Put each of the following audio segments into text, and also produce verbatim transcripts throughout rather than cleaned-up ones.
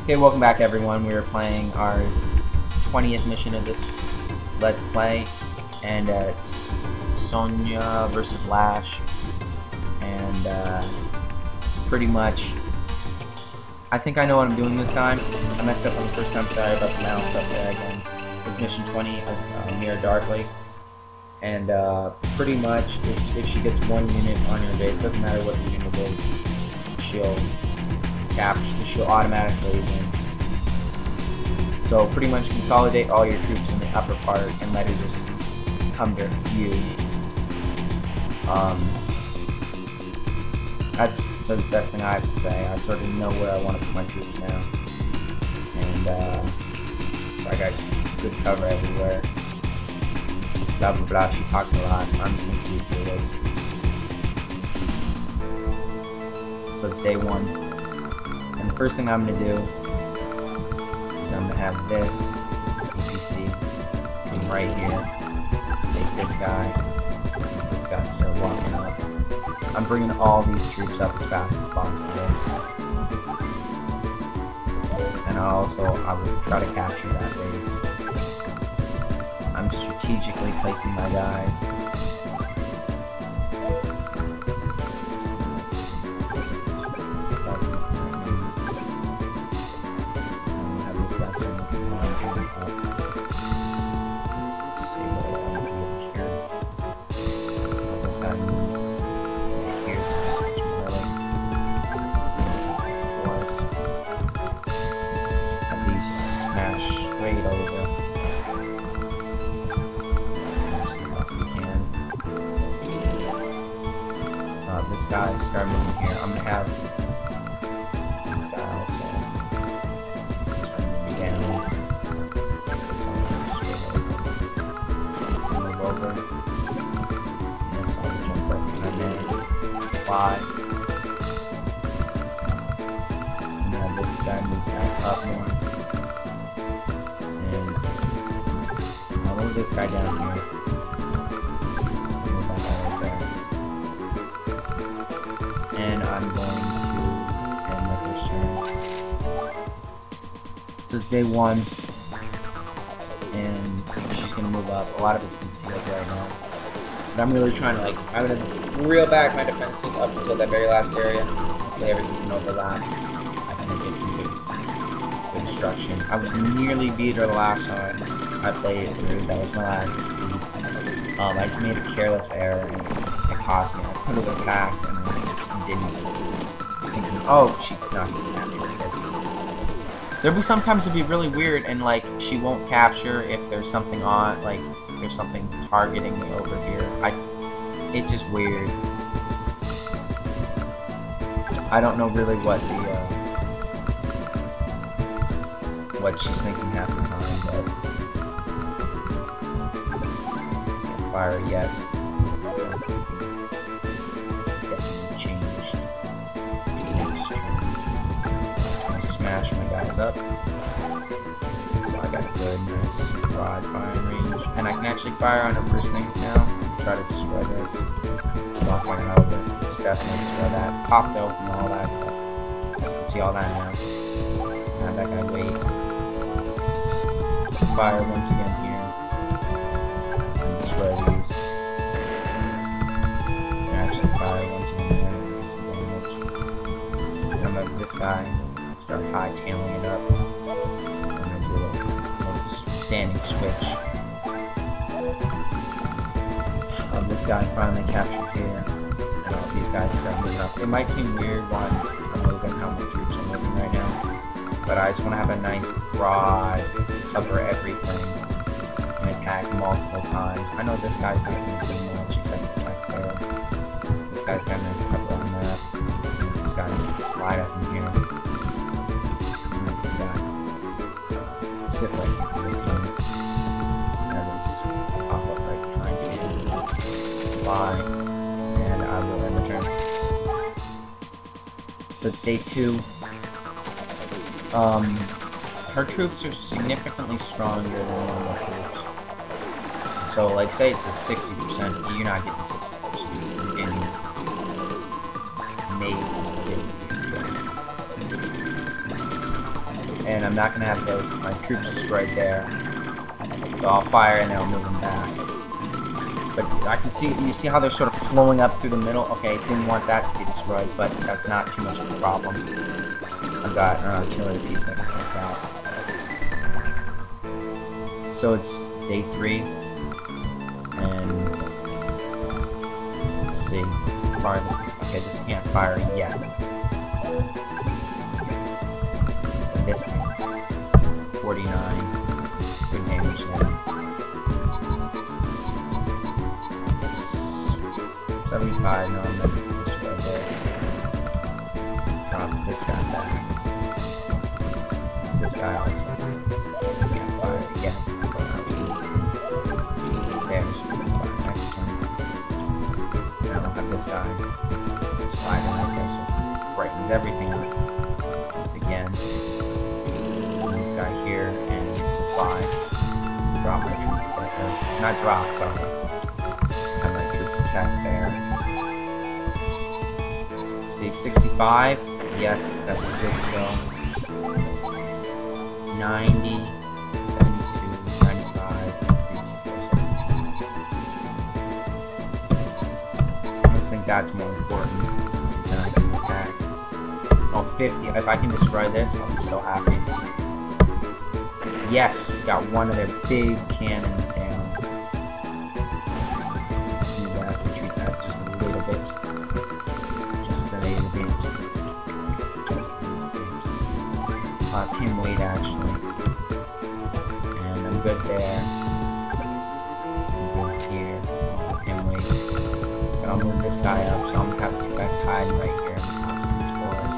Okay, welcome back everyone. We are playing our twentieth mission of this Let's Play, and uh, it's Sonya versus Lash, and uh, pretty much, I think I know what I'm doing this time. I messed up on the first time, sorry about the mouse up there again. It's mission twenty of uh, Mirror Darkly, and uh, pretty much, it's, if she gets one unit on your base, doesn't matter what the unit is, she'll capture, she'll automatically win. So pretty much consolidate all your troops in the upper part and let her just come to you. Um, that's the best thing I have to say. I sort of know where I want to put my troops now. And uh, so I got good cover everywhere. Blah blah blah, she talks a lot. I'm just going to speed through this. So it's day one. And the first thing I'm going to do is I'm going to have this A P C come right here, take this guy, this guy start walking up. I'm bringing all these troops up as fast as possible. And I also, I will try to capture that base. I'm strategically placing my guys. This guy's starting to launch up. Let's see what I want to do here. Oh, this guy here's the message early. Let's move this for us. Have these just smash straight over. As much as we can. Uh, this guy start moving here. I'm gonna have this guy also. Over. Yes, I'll jump right behind there. Supply. And now this guy move back up more. And I'll move this guy down here. Move that guy right there. And I'm going to end my first turn. So it's day one. And she's gonna move up. A lot of it's concealed right now. But I'm really trying to, like, I'm gonna reel back my defenses up until that very last area. Hopefully everything can overlap. I think I get some good, good instruction. I was nearly beat her the last time I played it through. That was my last defeat. Um, I just made a careless error and it cost me. I could have attacked and I just didn't. Thinking, oh, she's not gonna capture it. There'll be sometimes it'll be really weird and like she won't capture if there's something on, like there's something targeting me over here. I, it's just weird. I don't know really what the uh, what she's thinking half the time, but can't fire yet. Definitely changed. Next turn. Smash my guys up. So I got a good, nice, broad firing range. And I can actually fire on her first things now. Try to destroy this. Not going over. Just definitely destroy that. Popped open and all that stuff. You can see all that now. Have that guy wait. Fire once again here. And destroy these. And actually fire once again there. And I'm gonna this guy. Start hightailing it up. I'm gonna do a little standing switch. Um, this guy finally captured here, and all these guys start moving up. It might seem weird while I'm moving, how my troops are moving right now, but I just want to have a nice broad cover everything and attack multiple times. I know this guy's not going to do much except attack there. This guy's got a nice cover on that. This guy can slide up in here. This guy. Sit right here for this time. That is pop up right behind you. Fly. And I will end the turn. So it's day two. Um, her troops are significantly stronger than normal troops. So, like, say it's a sixty percent, you're not getting sixty percent. You're getting maybe fifty percent. and I'm not gonna have those my troops destroyed there. So I'll fire and then I'll move them back. But I can see, you see how they're sort of flowing up through the middle? Okay, didn't want that to be destroyed, but that's not too much of a problem. I've got an artillery piece that can take that. So it's day three, and let's see, let's fire this. Okay, this can't fire yet. This can. forty-nine. Good damage there. seventy-five, no, I'm gonna destroy this. Drop this guy back. This guy also. Can't fire again. There's fire next turn. Now I'll have this guy slide right there, so brightens everything up. Once again. And this guy here, and supply. Drop my troop back there. Not drop, sorry. Have my troop back there. See, sixty-five. Yes, that's a good kill. ninety, seventy-two, ninety-five, fifty-four, seventy-two. I just think that's more important, because then I can attack. Oh, fifty. If I can destroy this, I'll be so happy. Yes, got one of their big cannons down. Do that, retreat that just a little bit. Just a little bit. Just a little bit. Uh, pin weight actually. And I'm good there. I'm good here. Pin weight. But I'll move this guy up, so I'm gonna have two guys hiding right here in the tops of this forest.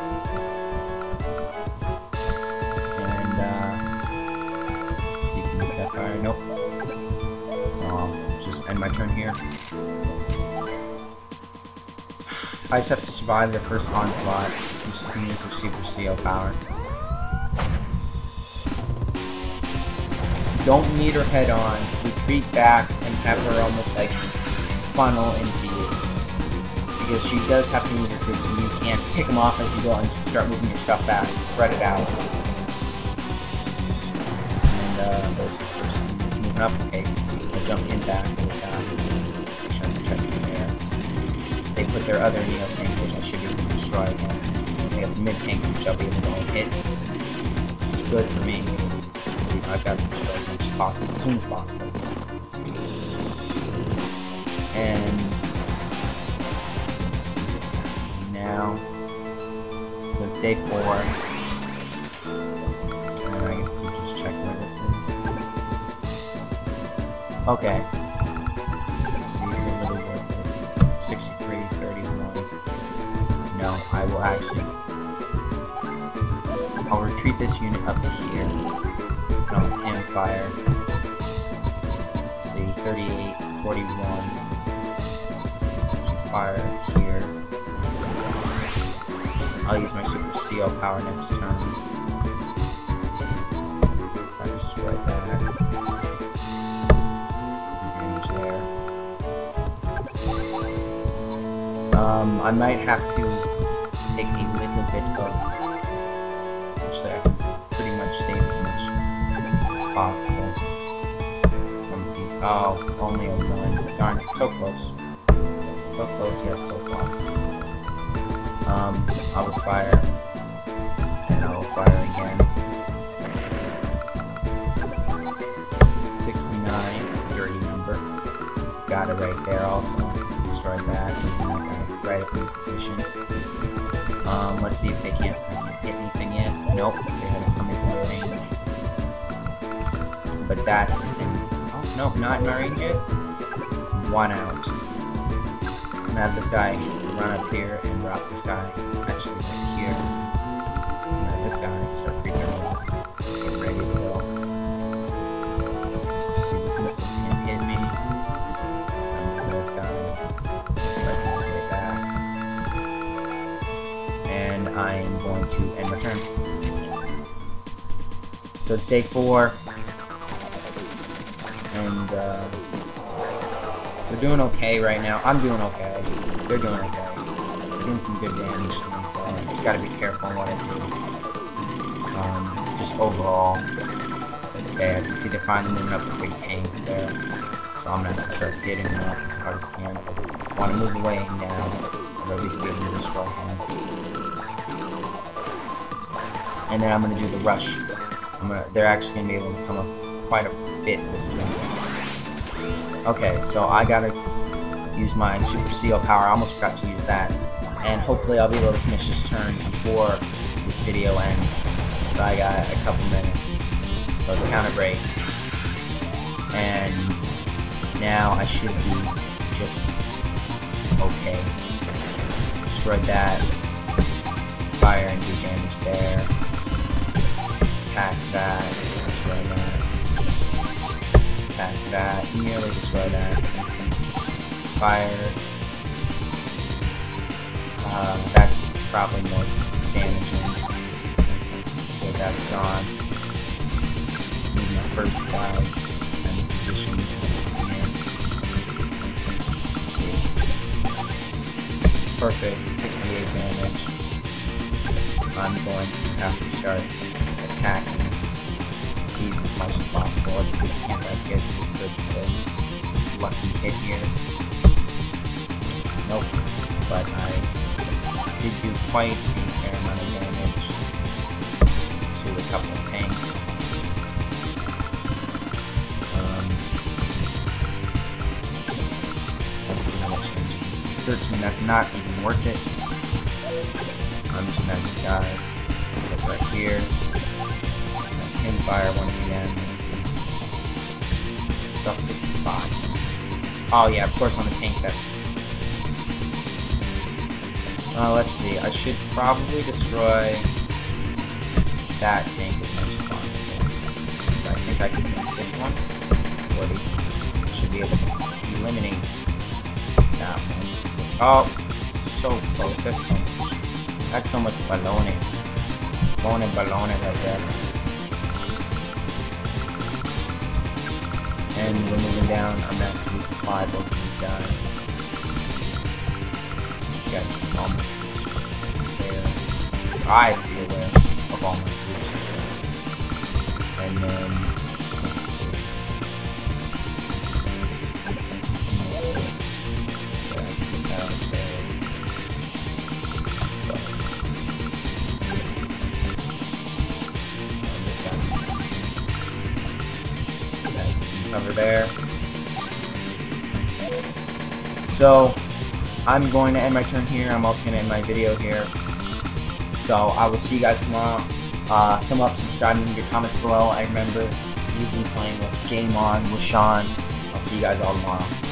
And, uh, let's see, can this guy fire? Nope. So I'll just end my turn here. I just have to survive the first onslaught, which is going to use their super C O power. Don't meet her head on, retreat back, and have her almost like funnel into you. Because she does have to move her troops, and you can't pick them off as you go and start moving your stuff back and spread it out. And uh, those are first moving up. Okay, I'll jump in back really fast. Make sure I'm protecting there. They put their other neo tank, which I should be able to destroy again. They got some mid tanks, which I'll be able to hit, which is good for me. I've got to destroy as much as possible, as soon as possible. And let's see what's happening now. So it's day four. And I can just check where this is. Okay. Let's see if it really worth it. sixty-three, thirty-one. No, I will actually. I'll retreat this unit up to here. On the cannon fire. Let's see, thirty-eight, forty-one. Fire here. I'll use my super C O power next turn. I destroy that. Engage there. Um, I might have to take a little bit of. Actually, I can pretty much save as much possible from these. Oh, only a one. Darn it, so close. So close yet so far. Um, I will fire. And I will fire again. sixty-nine, dirty number. Got it right there also. Destroy that. Right up in position. Um, let's see if they can't, I can't hit anything yet. Nope, they're gonna come into my range. But that is in. Oh, no, not in my range yet. One out. I'm gonna have this guy run up here and drop this guy. Actually, right here. I'm gonna have this guy start creeping over. Get ready to go. See, these missiles can't hit me. I'm gonna this guy. Striking his way back. And I am going to end my turn. So it's day four. And uh, we're doing okay right now. I'm doing okay. They're doing okay. They're doing some good damage to me, so I just gotta be careful on what I do. Um, overall. Okay, I can see they're finally moving up the big tanks there. So I'm gonna start hitting them up as hard as I can. I want to move away now, or at least be able to destroy him. And then I'm gonna do the rush. I'm gonna, they're actually gonna be able to come up quite a bit this time. Okay, so I gotta use my Super Seal power. I almost forgot to use that. And hopefully I'll be able to finish this turn before this video ends. So I got a couple minutes. So it's kind of great. And now I should be just okay. Destroyed that. Fire and do damage there. Attack that. Destroy that. Attack that. Nearly destroy that. Fire. Uh, that's probably more damaging. Okay, that's gone. Need my first guys and position here. Let's see. Perfect, sixty-eight damage. I'm going to have to start attacking these as much as possible. Let's see, can't I get a good, good lucky hit here? Nope, but I did do quite a fair amount of damage to a couple of tanks. Um, let's see how much damage. thirteen, that's not even worth it. I'm just gonna have this guy sit right here. Pin fire once again. Let's see. Stuff fifty-five. Oh yeah, of course on the tank that. Uh, let's see, I should probably destroy that tank as much as possible. I think I can make this one. forty. I should be able to eliminate that one. Oh, so close. That's so much. That's so much baloney. Baloney, baloney right there. And we're moving down. I'm going to have to resupply both of these guys. Got all my troops there. I have to be aware of all my troops. And then, let's see. Let's see. Yeah, get that out there. So. And this guy. Okay, some cover there. So, I'm going to end my turn here. I'm also going to end my video here. So I will see you guys tomorrow. Uh, come up, subscribe, and leave your comments below. I remember you've been playing with Game On with Sean. I'll see you guys all tomorrow.